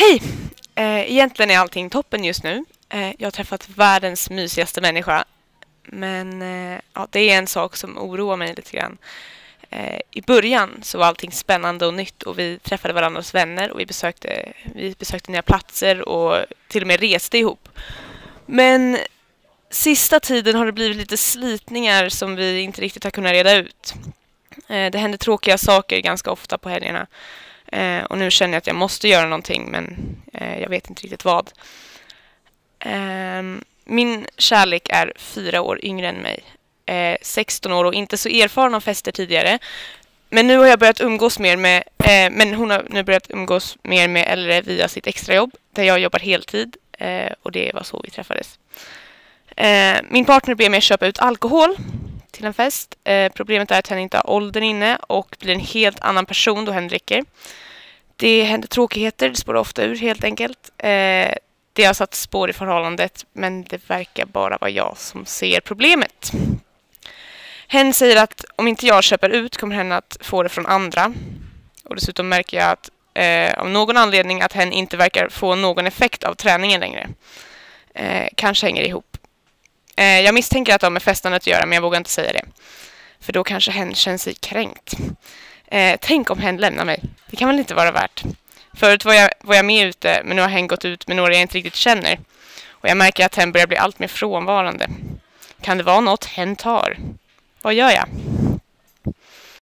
Hej! Egentligen är allting toppen just nu. Jag har träffat världens mysigaste människa. Men ja, det är en sak som oroar mig lite grann. I början så var allting spännande och nytt och vi träffade varandras vänner och vi besökte nya platser och till och med reste ihop. Men sista tiden har det blivit lite slitningar som vi inte riktigt har kunnat reda ut. Det händer tråkiga saker ganska ofta på helgerna. Och nu känner jag att jag måste göra någonting, men jag vet inte riktigt vad. Min kärlek är 4 år yngre än mig. 16 år och inte så erfaren av fester tidigare. Men nu har jag börjat umgås mer med... men hon har nu börjat umgås mer med LR via sitt extrajobb. Där jag jobbar heltid. Och det var så vi träffades. Min partner ber mig köpa ut alkohol till en fest. Problemet är att han inte har åldern inne och blir en helt annan person då han dricker. Det händer tråkigheter, det spårar ofta ur helt enkelt. Det har satt spår i förhållandet, men det verkar bara vara jag som ser problemet. Hen säger att om inte jag köper ut kommer hen att få det från andra. Och dessutom märker jag att av någon anledning att hen inte verkar få någon effekt av träningen längre. Kanske hänger ihop. Jag misstänker att de är festandet att göra, men jag vågar inte säga det. För då kanske hen känner sig kränkt. Tänk om hen lämnar mig. Det kan väl inte vara värt. Förut var jag med ute, men nu har hen gått ut med några jag inte riktigt känner. Och jag märker att hen börjar bli allt mer frånvarande. Kan det vara något hen tar? Vad gör jag?